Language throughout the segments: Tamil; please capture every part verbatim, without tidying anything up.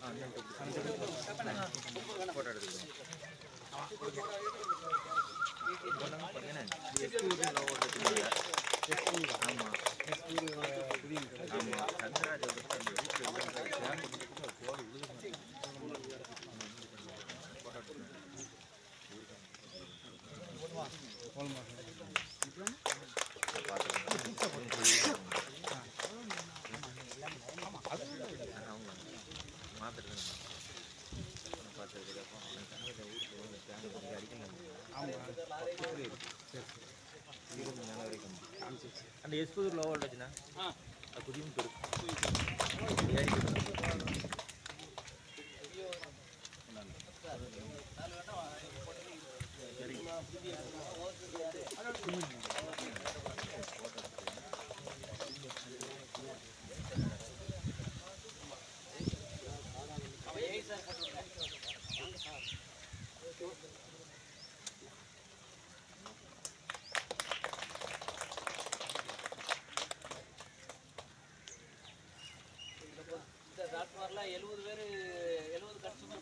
போட்டோ எடுத்துக்கிறோம். ஆமாம் ஆமாம் சந்திராஜ் அந்த எஸ்பூர் லோ வோல்டேஜ்னா அது புதியும் எழுபது பேர் எழுபது கஸ்டமர்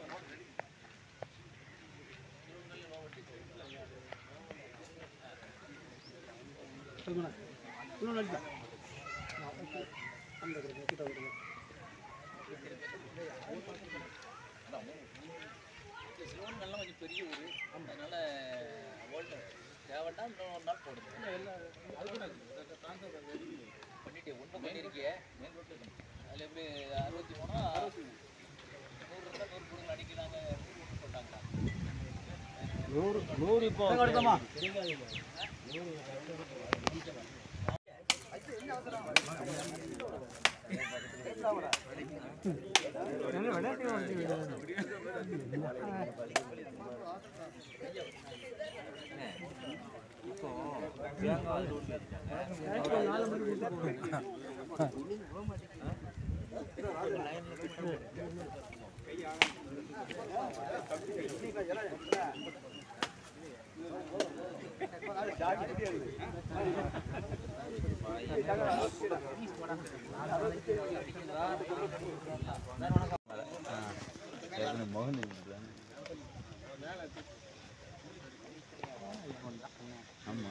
சிலோன்கள்லாம் கொஞ்சம் பெரிய ஊர், அதனால தேவைன்னா இன்னொரு நாள் போடுது. பண்ணிட்டு ஒன்றும் பண்ணியிருக்கிய மெயின் ரோட்டு அதில் எப்படி அறுபத்தி மூணா நூறு இருந்தால் நூறு கொடுங்க அடிக்கிறாங்க போட்டாங்களா நூறு நூறு இப்போ எடுத்தோமா இப்போ மோகன் ஆமா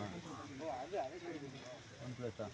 ஒன் பிளஸா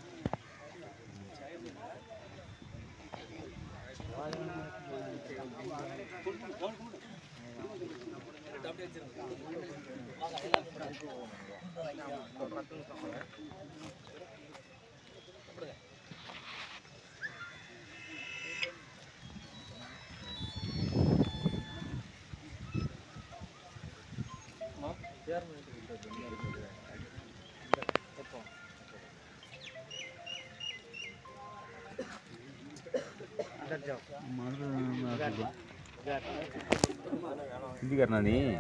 हिंदी करना नहीं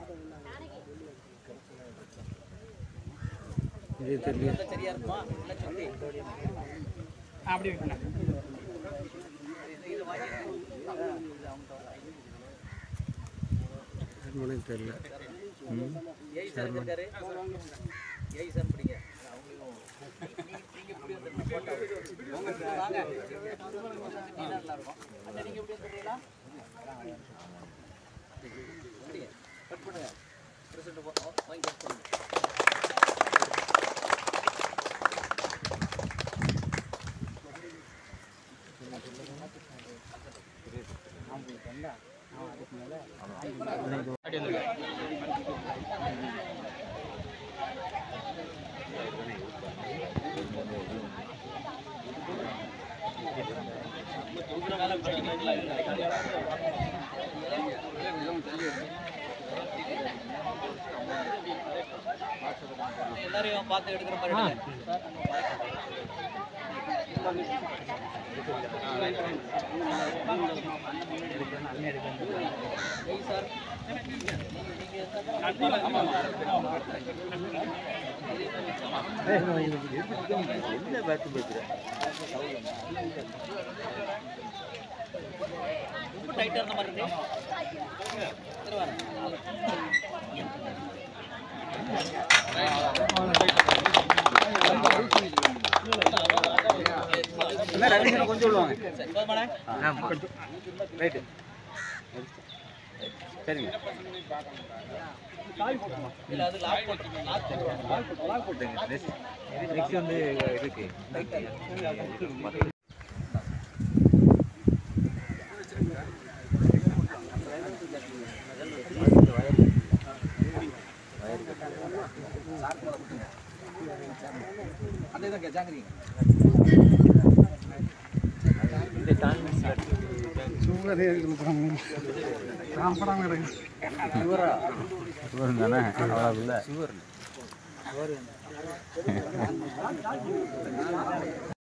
ये चलिए அப்படி வைக்கணும் எனக்கு தெரியல ம் ஏய் சார் இருக்காரு ஏய் சார் படிங்க நீங்க இப்படி வந்து போட்டோ வாங்க நீ நல்லா இருக்கும் அண்ணா நீங்க இப்படி வந்துறீங்களா கட் பண்ணுங்க பிரசன்ட் போ வாங்கி கட் பண்ணுங்க எல்லாரையும் பார்த்து எடுக்கிற மாதிரி என்ன பார்த்து பேசுற ரொம்ப டைட்டா இருந்த மாதிரி இருக்கு கொஞ்சம் சொல்லுவாங்க. சரி போதுமாண்ணே? ரைட்டு. சரிங்க. இல்ல அது லாக் போட்டு லாக் போட்டு லாக் போட்டுங்க. நெக்ஸ்ட் வந்து இருக்கு. அதே தான் ஜாங்கிரீங்க. இந்த டான்ஸ் சுகரே கொடுப்பாங்க. சாப்பிடாம இருக்கு. சுகரா? சுகர் தானே? அவ்வளோ இல்லை. சுகர்.